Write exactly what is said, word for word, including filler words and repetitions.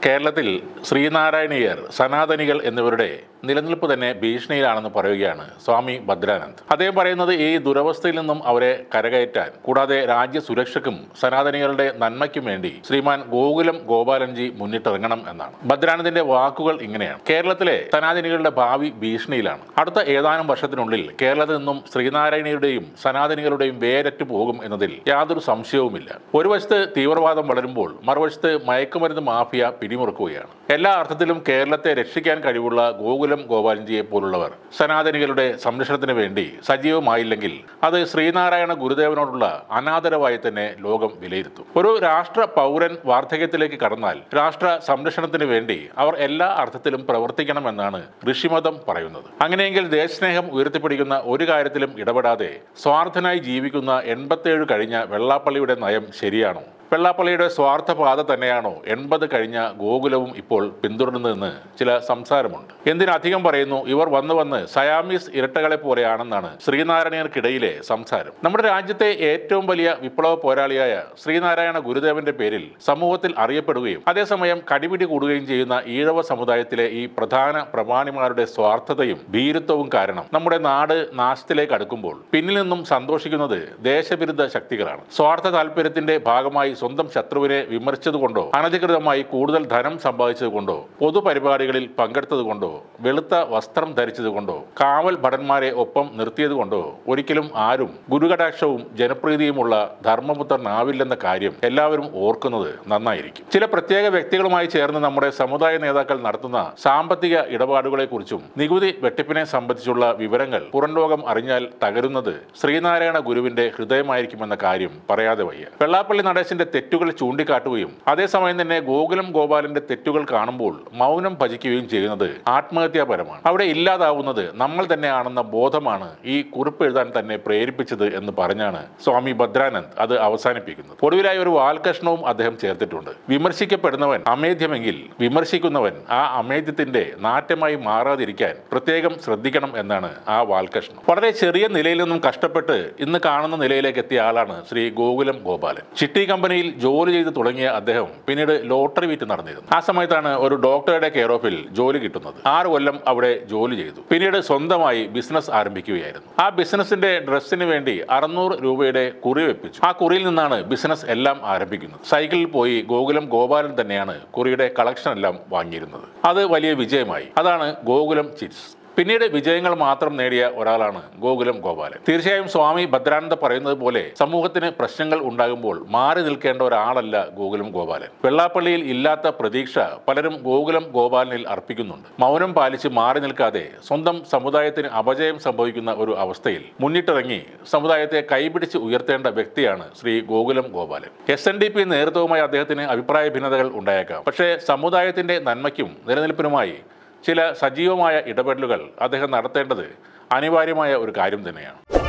കേരളത്തിൽ ശ്രീനാരായണീയർ, സനാതനികൾ എന്നിവരുടെ നിലനിൽപ്പ് തന്നെ ഭീഷണിയിലാണെന്ന് പറയുകയാണ് സ്വാമി ഭദ്രാനന്ദ്. അദ്ദേഹം പറയുന്നത് ഈ ദുരവസ്ഥയിൽ നിന്നും അവരെ കരകയറ്റാൻ, കൂടാതെ രാജ്യ സുരക്ഷയ്ക്കും സനാതനികളുടെ നന്മയ്ക്കും വേണ്ടി ശ്രീമാൻ ഗോകുലം ഗോപാലൻജി മുന്നിട്ടിറങ്ങണം എന്നാണ്. ഭദ്രാനന്ദിന്റെ വാക്കുകൾ ഇങ്ങനെയാണ്: കേരളത്തിലെ സനാതനികളുടെ ഭാവി ഭീഷണിയിലാണ്. അടുത്ത ഏതാനും വർഷത്തിനുള്ളിൽ കേരളത്തിൽ നിന്നും ശ്രീനാരായണീയരുടെയും സനാതനികളുടെയും വേരറ്റു പോകും എന്നതിൽ യാതൊരു സംശയവുമില്ല. ഒരു വശത്ത് തീവ്രവാദം വളരുമ്പോൾ മറുവശത്ത് മയക്കുമരുന്ന് മാഫിയ പിടിമുറുക്കുകയാണ്. എല്ലാ അർത്ഥത്തിലും കേരളത്തെ രക്ഷിക്കാൻ കഴിവുള്ള ഗോകുലം ഗോപാലൻജിയെ പോലുള്ളവർ സനാതനികളുടെ സംരക്ഷണത്തിന് വേണ്ടി സജീവമായില്ലെങ്കിൽ അത് ശ്രീനാരായണ ഗുരുദേവനോടുള്ള അനാദരവായി തന്നെ ലോകം വിലയിരുത്തും. ഒരു രാഷ്ട്ര പൗരൻ വാർദ്ധക്യത്തിലേക്ക് കടന്നാൽ രാഷ്ട്ര സംരക്ഷണത്തിന് വേണ്ടി അവർ എല്ലാ അർത്ഥത്തിലും പ്രവർത്തിക്കണമെന്നാണ് ഋഷിമതം പറയുന്നത്. അങ്ങനെയെങ്കിൽ ദേശസ്നേഹം ഉയർത്തിപ്പിടിക്കുന്ന ഒരു കാര്യത്തിലും ഇടപെടാതെ സ്വാർത്ഥനായി ജീവിക്കുന്ന എൺപത്തേഴ് കഴിഞ്ഞ വെള്ളാപ്പള്ളിയുടെ നയം ശരിയാണോ? വെള്ളാപ്പള്ളിയുടെ സ്വാർത്ഥപാത തന്നെയാണോ എൺപത് കഴിഞ്ഞ ഗോകുലവും ഇപ്പോൾ പിന്തുടരുന്നതെന്ന് ചില സംസാരമുണ്ട്. എന്തിനധികം പറയുന്നു, ഇവർ വന്ന് വന്ന് സയാമീസ് ഇരട്ടകളെ പോലെയാണെന്നാണ് ശ്രീനാരായണീയർക്കിടയിലെ സംസാരം. നമ്മുടെ രാജ്യത്തെ ഏറ്റവും വലിയ വിപ്ലവ പോരാളിയായ ശ്രീനാരായണ ഗുരുദേവന്റെ പേരിൽ സമൂഹത്തിൽ അറിയപ്പെടുകയും അതേസമയം കടിപിടി കൂടുകയും ചെയ്യുന്ന ഈഴവ സമുദായത്തിലെ ഈ പ്രധാന പ്രമാണിമാരുടെ സ്വാർത്ഥതയും ഭീരുത്വവും കാരണം നമ്മുടെ നാട് നാശത്തിലേക്ക് അടുക്കുമ്പോൾ പിന്നിൽ നിന്നും സന്തോഷിക്കുന്നത് ദേശവിരുദ്ധ ശക്തികളാണ്. സ്വാർത്ഥ താല്പര്യത്തിന്റെ ഭാഗമായി സ്വന്തം ശത്രുവിനെ വിമർശിച്ചതുകൊണ്ടോ അനധികൃതമായി കൂടുതൽ ധനം സമ്പാദിച്ചതുകൊണ്ടോ പൊതുപരിപാടികളിൽ പങ്കെടുത്തതുകൊണ്ടോ വെളുത്ത വസ്ത്രം ധരിച്ചതുകൊണ്ടോ കാവൽ ഭടന്മാരെ ഒപ്പം നിർത്തിയതുകൊണ്ടോ ഒരിക്കലും ആരും ഗുരുകടാക്ഷവും ജനപ്രീതിയുമുള്ള ധർമ്മപുത്രനാവില്ലെന്ന കാര്യം എല്ലാവരും ഓർക്കുന്നത് നന്നായിരിക്കും. ചില പ്രത്യേക വ്യക്തികളുമായി ചേർന്ന് നമ്മുടെ സമുദായ നേതാക്കൾ നടത്തുന്ന സാമ്പത്തിക ഇടപാടുകളെക്കുറിച്ചും നികുതി വെട്ടിപ്പിനെ സംബന്ധിച്ചുള്ള വിവരങ്ങൾ പുറംലോകം അറിഞ്ഞാൽ തകരുന്നത് ശ്രീനാരായണ ഗുരുവിന്റെ ഹൃദയമായിരിക്കുമെന്ന കാര്യം പറയാതെ വയ്യ. വെള്ളാപ്പള്ളി നടേശന്റെ തെറ്റുകൾ ചൂണ്ടിക്കാട്ടുകയും അതേസമയം തന്നെ ഗോകുലം ഗോപാലന്റെ തെറ്റുകൾ കാണുമ്പോൾ മൗനം ഭജിക്കുകയും ചെയ്യുന്നത് ആത്മഹത്യാപരമാണ്. അവിടെ ഇല്ലാതാവുന്നത് നമ്മൾ തന്നെയാണെന്ന ബോധമാണ് ഈ കുറിപ്പ് എഴുതാൻ തന്നെ പ്രേരിപ്പിച്ചത് എന്ന് പറഞ്ഞാണ് സ്വാമി ഭദ്രാനന്ദ് അത് അവസാനിപ്പിക്കുന്നത്. ഒടുവിലായി ഒരു വാൽകഷ്ണവും അദ്ദേഹം ചേർത്തിട്ടുണ്ട്: വിമർശിക്കപ്പെടുന്നവൻ അമേധ്യമെങ്കിൽ വിമർശിക്കുന്നവൻ ആ അമേധ്യത്തിന്റെ നാറ്റമായി മാറാതിരിക്കാൻ പ്രത്യേകം ശ്രദ്ധിക്കണം എന്നാണ് ആ വാൽകഷ്ണം. വളരെ ചെറിയ നിലയിൽ നിന്നും കഷ്ടപ്പെട്ട് ഇന്ന് കാണുന്ന നിലയിലേക്ക് എത്തിയ ആളാണ് ശ്രീ ഗോകുലം ഗോപാലൻ. ചിട്ടി കമ്പനിയിൽ ജോലി ചെയ്ത് തുടങ്ങിയ അദ്ദേഹം പിന്നീട് ലോട്ടറി വിറ്റ് നടന്നിരുന്നു. ആ സമയത്താണ് ഒരു ഡോക്ടറുടെ കെയർ ഓഫിൽ ജോലി കിട്ടുന്നത്. ആറ് കൊല്ലം അവിടെ ജോലി ചെയ്തു. പിന്നീട് സ്വന്തമായി ബിസിനസ് ആരംഭിക്കുകയായിരുന്നു. ആ ബിസിനസിന്റെ ഡ്രസ്സിന് വേണ്ടി അറുന്നൂറ് രൂപയുടെ കുറി വെപ്പിച്ചു. ആ കുറിയിൽ നിന്നാണ് ബിസിനസ് എല്ലാം ആരംഭിക്കുന്നത്. സൈക്കിളിൽ പോയി ഗോകുലം ഗോപാലൻ തന്നെയാണ് കുറിയുടെ കളക്ഷൻ എല്ലാം വാങ്ങിയിരുന്നത്. അത് വലിയ വിജയമായി. അതാണ് ഗോകുലം ചിറ്റ്സ്. പിന്നീട് വിജയങ്ങൾ മാത്രം നേടിയ ഒരാളാണ് ഗോകുലം ഗോപാലൻ. തീർച്ചയായും സ്വാമി ഭദ്രാനന്ദ പറയുന്നത് പോലെ സമൂഹത്തിന് പ്രശ്നങ്ങൾ ഉണ്ടാകുമ്പോൾ മാറി നിൽക്കേണ്ട ഒരാളല്ല ഗോകുലം ഗോപാലൻ. വെള്ളാപ്പള്ളിയിൽ ഇല്ലാത്ത പ്രതീക്ഷ പലരും ഗോകുലം ഗോപാലനിൽ അർപ്പിക്കുന്നുണ്ട്. മൗനം പാലിച്ച് മാറി നിൽക്കാതെ സ്വന്തം സമുദായത്തിന് അപജയം സംഭവിക്കുന്ന ഒരു അവസ്ഥയിൽ മുന്നിട്ടിറങ്ങി സമുദായത്തെ കൈപിടിച്ച് ഉയർത്തേണ്ട വ്യക്തിയാണ് Shri Gokulam Gopalan. S N D P നേതൃത്വവുമായി അദ്ദേഹത്തിന് അഭിപ്രായ ഭിന്നതകൾ ഉണ്ടായേക്കാം. പക്ഷേ സമുദായത്തിന്റെ നന്മയ്ക്കും നിലനിൽപ്പിനുമായി ചില സജീവമായ ഇടപെടലുകൾ അദ്ദേഹം നടത്തേണ്ടത് അനിവാര്യമായ ഒരു കാര്യം തന്നെയാണ്.